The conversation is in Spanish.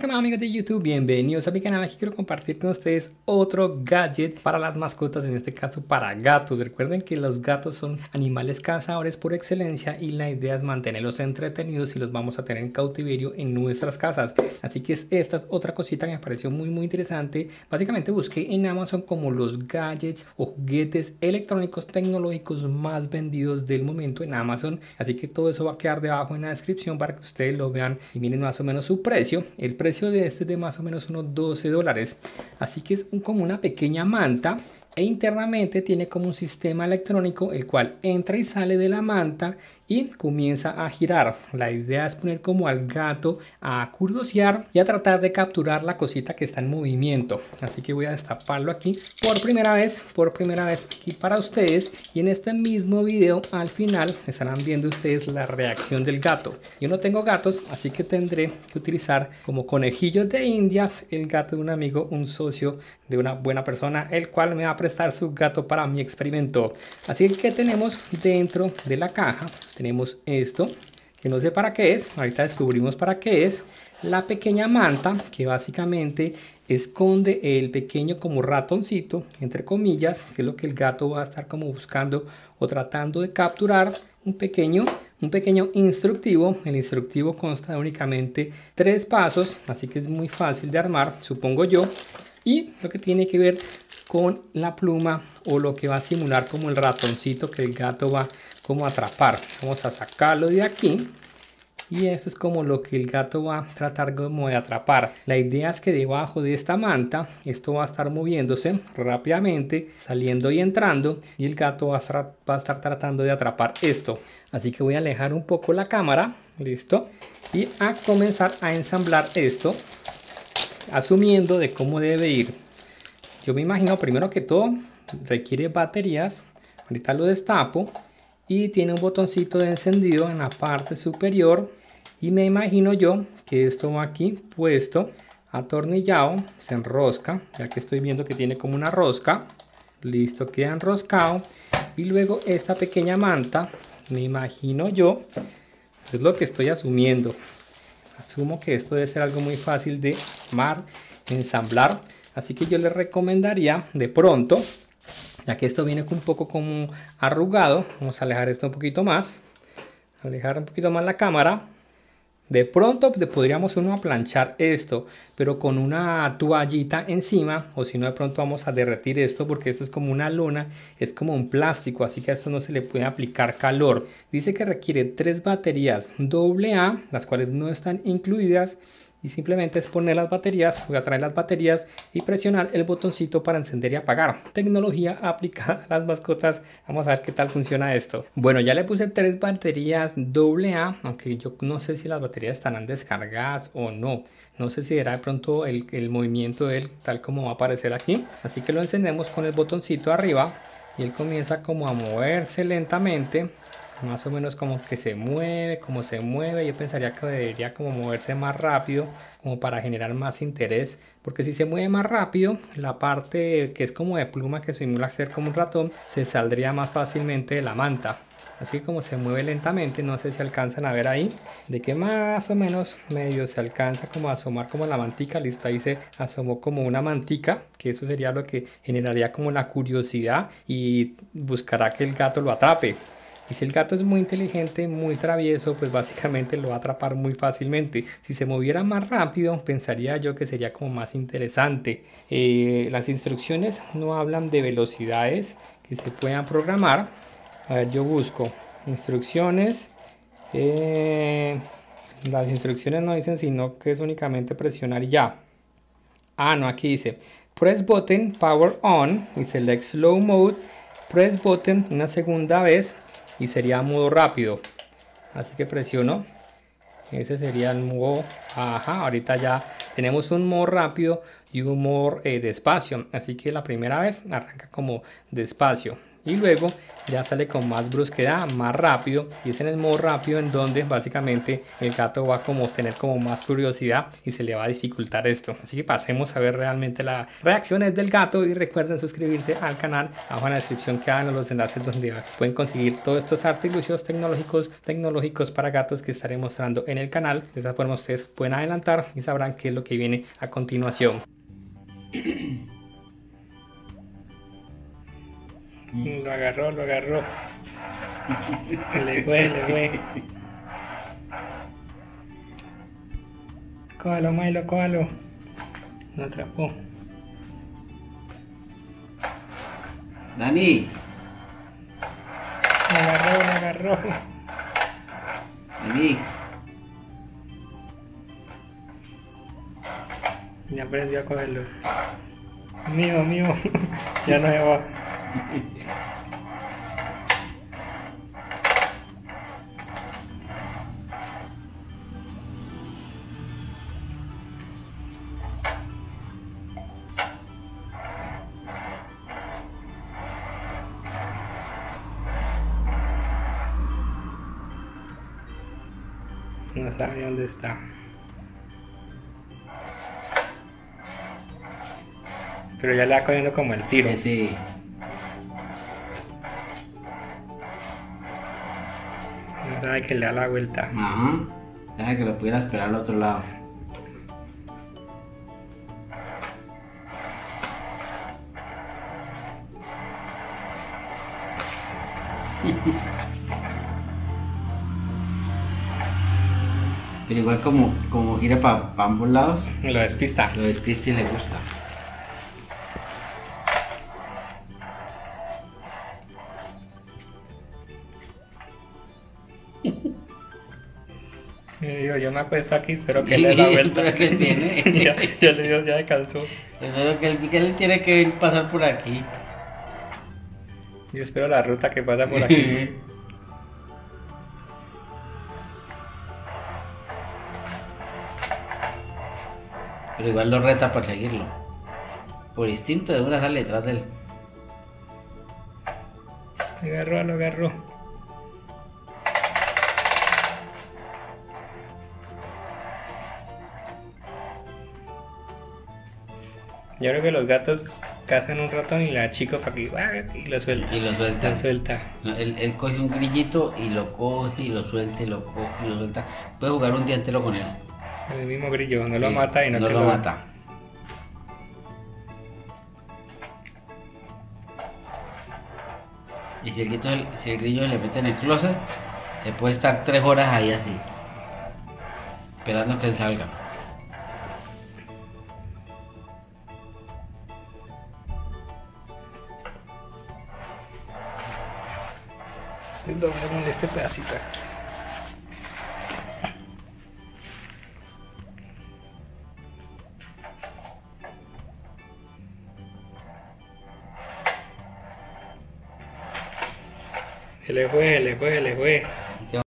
¿Qué más, amigos de YouTube? Bienvenidos a mi canal. Aquí quiero compartir con ustedes otro gadget para las mascotas, en este caso para gatos. Recuerden que los gatos son animales cazadores por excelencia y la idea es mantenerlos entretenidos y los vamos a tener en cautiverio en nuestras casas. Así que esta es otra cosita que me pareció muy interesante. Básicamente busqué en Amazon como los gadgets o juguetes electrónicos tecnológicos más vendidos del momento en Amazon. Así que todo eso va a quedar debajo en la descripción para que ustedes lo vean y miren más o menos su precio. El precio de este es de más o menos unos $12. Así que es como una pequeña manta e internamente tiene como un sistema electrónico el cual entra y sale de la manta y comienza a girar. La idea es poner como al gato a curiosear y a tratar de capturar la cosita que está en movimiento. Así que voy a destaparlo aquí por primera vez aquí para ustedes, y en este mismo video al final estarán viendo ustedes la reacción del gato. Yo no tengo gatos, así que tendré que utilizar como conejillos de indias el gato de un amigo, un socio de una buena persona, el cual me va a prestar su gato para mi experimento. Así que tenemos dentro de la caja, tenemos esto que no sé para qué es, ahorita descubrimos para qué es. La pequeña manta que básicamente esconde el pequeño como ratoncito, entre comillas, que es lo que el gato va a estar como buscando o tratando de capturar. Un pequeño instructivo. El instructivo consta de únicamente 3 pasos, así que es muy fácil de armar, supongo yo. Y lo que tiene que ver con la pluma, o lo que va a simular como el ratoncito que el gato va como a atrapar. Vamos a sacarlo de aquí. Y esto es como lo que el gato va a tratar como de atrapar. La idea es que debajo de esta manta esto va a estar moviéndose rápidamente, saliendo y entrando, y el gato va a estar tratando de atrapar esto. Así que voy a alejar un poco la cámara, listo, y a comenzar a ensamblar esto, asumiendo de cómo debe ir. Yo me imagino primero que todo requiere baterías. Ahorita lo destapo y tiene un botoncito de encendido en la parte superior, y me imagino yo que esto va aquí puesto, atornillado, se enrosca, ya que estoy viendo que tiene como una rosca. Listo, queda enroscado. Y luego esta pequeña manta, me imagino yo, es lo que estoy asumiendo. Asumo que esto debe ser algo muy fácil de armar, ensamblar. Así que yo les recomendaría de pronto, ya que esto viene un poco como arrugado, vamos a alejar esto un poquito más, la cámara. De pronto podríamos planchar esto, pero con una toallita encima, o si no de pronto vamos a derretir esto, porque esto es como una lona, es como un plástico, así que a esto no se le puede aplicar calor. Dice que requiere 3 baterías AA, las cuales no están incluidas, y simplemente es poner las baterías, voy a traer las baterías y presionar el botoncito para encender y apagar. Tecnología aplicada a las mascotas. Vamos a ver qué tal funciona esto. Bueno, ya le puse 3 baterías AA, aunque yo no sé si las baterías estarán descargadas o no. No sé si era de pronto el movimiento de él tal como va a aparecer aquí. Así que lo encendemos con el botoncito arriba y él comienza como a moverse lentamente. Más o menos como que se mueve, yo pensaría que debería como moverse más rápido, como para generar más interés, porque si se mueve más rápido, la parte que es como de pluma, que simula ser como un ratón, se saldría más fácilmente de la manta. Así que como se mueve lentamente, no sé si alcanzan a ver ahí, de que más o menos medio se alcanza como a asomar como la mantica. Listo, ahí se asomó como una mantica, que eso sería lo que generaría como la curiosidad y buscará que el gato lo atrape. Y si el gato es muy inteligente, muy travieso, pues básicamente lo va a atrapar muy fácilmente. Si se moviera más rápido, pensaría yo que sería como más interesante. Las instrucciones no hablan de velocidades que se puedan programar. A ver, yo busco instrucciones. Las instrucciones no dicen sino que es únicamente presionar y ya. Ah, no, aquí dice press button, power on, y select slow mode. Press button una segunda vez y sería modo rápido, así que presiono, ese sería el modo. Ahorita ya tenemos un modo rápido y un modo despacio, así que la primera vez arranca como despacio. y luego ya sale con más brusquedad, más rápido, y es en el modo rápido en donde básicamente el gato va como tener como más curiosidad y se le va a dificultar esto. Así que pasemos a ver realmente las reacciones del gato y recuerden suscribirse al canal. Abajo en la descripción quedan los enlaces donde pueden conseguir todos estos artilugios tecnológicos para gatos que estaré mostrando en el canal. De esa forma ustedes pueden adelantar y sabrán qué es lo que viene a continuación. Lo agarró. Le fue. Cójalo, Milo, cójalo. Lo atrapó. Dani. Lo agarró. Dani. Ya aprendió a cogerlo. Mío. Ya no se va. No sabe dónde está. Pero ya le va cogiendo como el tiro. Sí. No sabe que le da la vuelta. Ajá. Deja que lo pudiera esperar al otro lado. Pero igual como gira para ambos lados, Lo despista. lo del Cristi le gusta. Yo me acuesto aquí, espero que le dé la vuelta. Pero que él viene. ya le dio, ya le calzó. Primero que él tiene que ir pasar por aquí. Yo espero la ruta que pasa por aquí. Pero igual lo reta para seguirlo. Por instinto de una sale detrás de él. Lo agarró. Yo creo que los gatos cazan un ratón y le da chico para que y lo suelta. Y lo suelta. Lo suelta. No, él coge un grillito y lo coge y lo suelta y lo coge y lo suelta. Puede jugar un día entero con él. El mismo grillo, no lo Sí, mata y no no que lo mata. Y si el grillo le mete en el closet, le puede estar 3 horas ahí así, esperando que él salga. Doblémosle este pedacito. Se le fue.